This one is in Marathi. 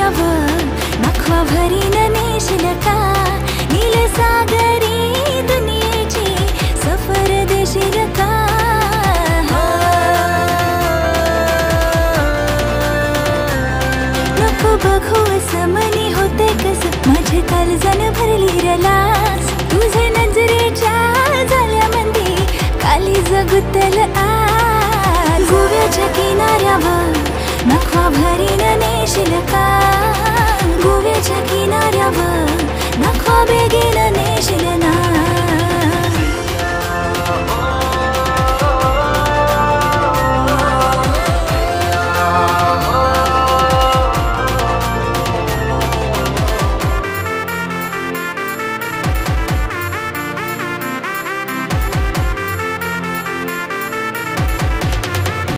किनाऱ्यावर नखवा भरीन नेशील का नीलसागरी दुनियेची सफर देशील का नको बघू असं मनी होते कसं माझे काळजान भरली रलास तुझे नजरेच्या झाल्यामंदी काळीज गुंतल आज गोव्याच्या किनाऱ्यावर नखवा भरीन नेशील का गोव्याच्या किनाऱ्यावर नखवा बेगीन